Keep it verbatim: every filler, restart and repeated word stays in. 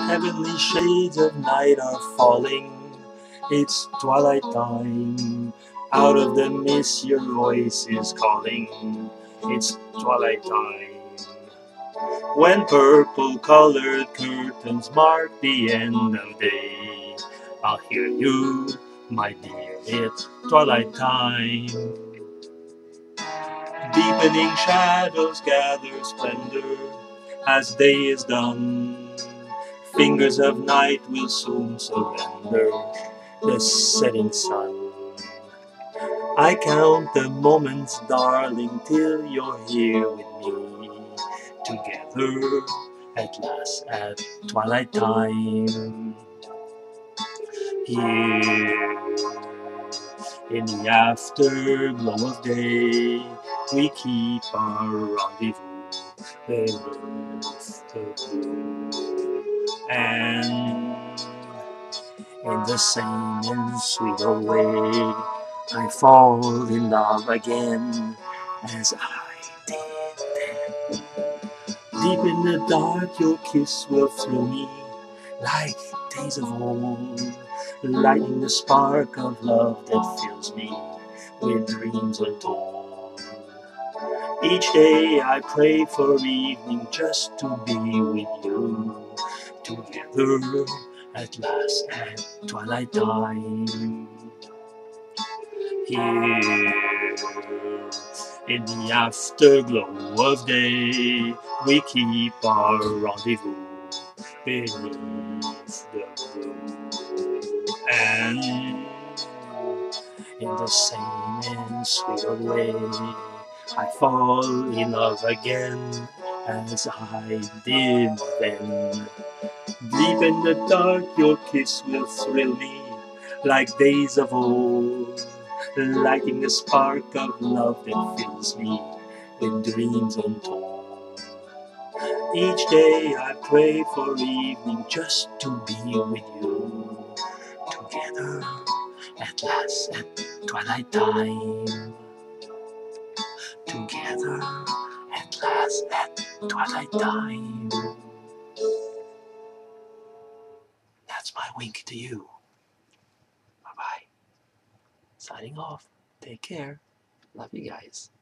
Heavenly shades of night are falling. It's twilight time. Out of the mist your voice is calling. It's twilight time. When purple-colored curtains mark the end of day, I'll hear you, my dear, it's twilight time. Deepening shadows gather splendor as day is done. Fingers of night will soon surrender the setting sun. I count the moments, darling, till you're here with me. Together at last at twilight time. Here in the afterglow of day, we keep our rendezvous beneath the blue. And in the same and sweeter way, I fall in love again as I did then. Deep in the dark your kiss will thrill me like days of old, lighting the spark of love that fills me with dreams untold. Each day I pray for evening just to be with you, together at last at twilight time. Here in the afterglow of day, we keep our rendezvous beneath the blue. And in the same and sweeter way, I fall in love again as I did then. Deep in the dark your kiss will thrill me like days of old, lighting the spark of love that fills me with dreams untold. Each day I pray for evening just to be with you, together at last at twilight time. Together at last at twilight time. That's my wink to you. Bye-bye. Signing off. Take care. Love you guys.